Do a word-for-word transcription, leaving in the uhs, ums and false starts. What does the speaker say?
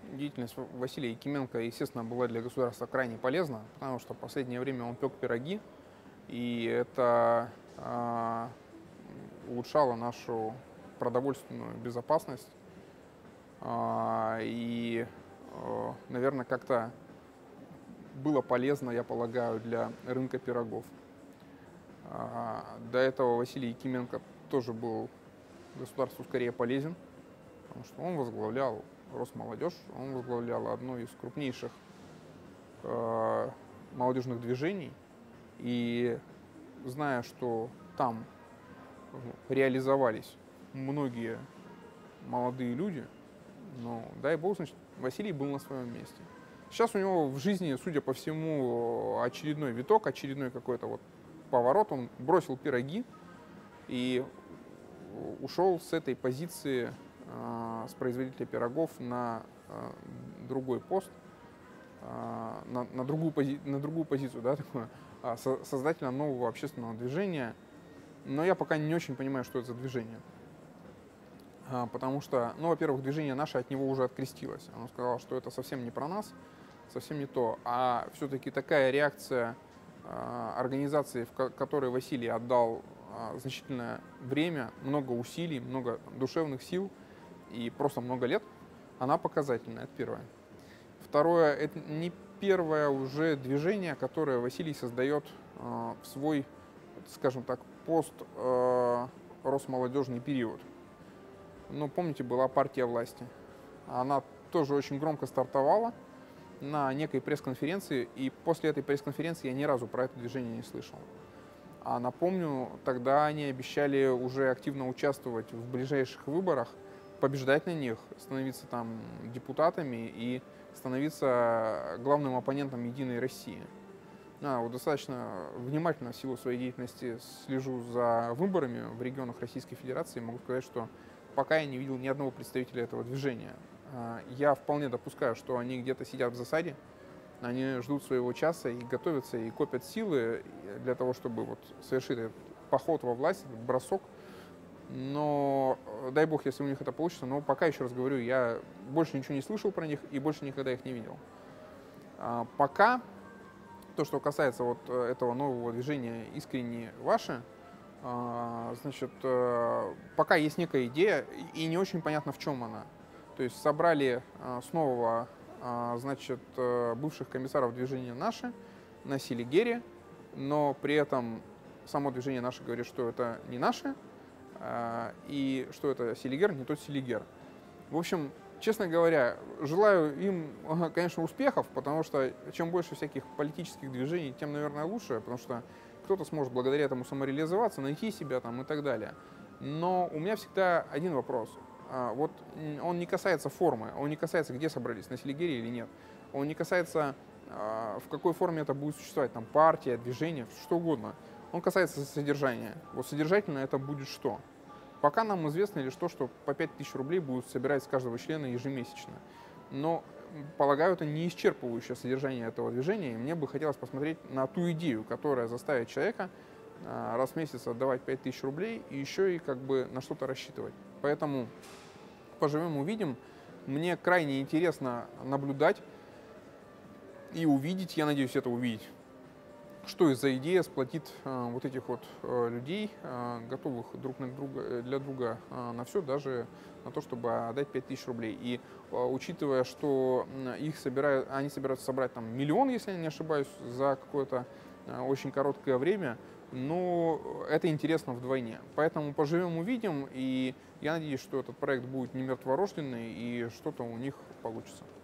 деятельность Василия Якименко, естественно, была для государства крайне полезна, потому что в последнее время он пек пироги, и это а, улучшало нашу продовольственную безопасность. А, и, а, наверное, как-то было полезно, я полагаю, для рынка пирогов. А, до этого Василий Якименко тоже был государству скорее полезен, потому что он возглавлял Росмолодежь, он возглавлял одно из крупнейших э, молодежных движений. И зная, что там реализовались многие молодые люди, ну, дай бог, значит, Василий был на своем месте. Сейчас у него в жизни, судя по всему, очередной виток, очередной какой-то вот поворот. Он бросил пироги и ушел с этой позиции, э, с производителя пирогов, на э, другой пост, э, на, на, другую пози, на другую позицию, да, такую, э, со, создателя нового общественного движения. Но я пока не очень понимаю, что это за движение. Э, потому что, ну, во-первых, движение наше от него уже открестилось. Оно сказало, что это совсем не про нас, совсем не то. А все-таки такая реакция э, организации, в которой Василий отдал значительное время, много усилий, много душевных сил и просто много лет, она показательная, это первое. Второе, это не первое уже движение, которое Василий создает э, в свой, скажем так, пост э, Росмолодежный период. Ну, помните, была партия власти. Она тоже очень громко стартовала на некой пресс-конференции, и после этой пресс-конференции я ни разу про это движение не слышал. А напомню, тогда они обещали уже активно участвовать в ближайших выборах, побеждать на них, становиться там депутатами и становиться главным оппонентом «Единой России». А, вот достаточно внимательно в силу своей деятельности слежу за выборами в регионах Российской Федерации. Могу сказать, что пока я не видел ни одного представителя этого движения. Я вполне допускаю, что они где-то сидят в засаде, они ждут своего часа и готовятся, и копят силы для того, чтобы вот совершить этот поход во власть, этот бросок. Но дай бог, если у них это получится. Но пока, еще раз говорю, я больше ничего не слышал про них и больше никогда их не видел. А пока то, что касается вот этого нового движения «Искренне ваше», значит, пока есть некая идея, и не очень понятно, в чем она. То есть собрали с нового, значит, бывших комиссаров движения «Наше» на Селигере, но при этом само движение «Наше» говорит, что это не «Наше», и что это Селигер, не тот Селигер. В общем, честно говоря, желаю им, конечно, успехов, потому что чем больше всяких политических движений, тем, наверное, лучше, потому что кто-то сможет благодаря этому самореализоваться, найти себя там и так далее. Но у меня всегда один вопрос. Вот он не касается формы, он не касается, где собрались, на Селигере или нет. Он не касается, в какой форме это будет существовать, там партия, движение, что угодно. Он касается содержания. Вот содержательно это будет что? Пока нам известно лишь то, что по пять тысяч рублей будут собирать с каждого члена ежемесячно. Но, полагаю, это не исчерпывающее содержание этого движения. И мне бы хотелось посмотреть на ту идею, которая заставит человека раз в месяц отдавать пять тысяч рублей и еще и как бы на что-то рассчитывать. Поэтому поживем, увидим. Мне крайне интересно наблюдать и увидеть, я надеюсь это увидеть, что из-за идея сплотит э, вот этих вот э, людей, э, готовых друг на друга, для друга э, на все, даже на то, чтобы отдать пять тысяч рублей. И э, учитывая, что их собирают, они собираются собрать там миллион, если я не ошибаюсь, за какое-то э, очень короткое время, но это интересно вдвойне. Поэтому поживем, увидим, и я надеюсь, что этот проект будет не мертворожденный и что-то у них получится.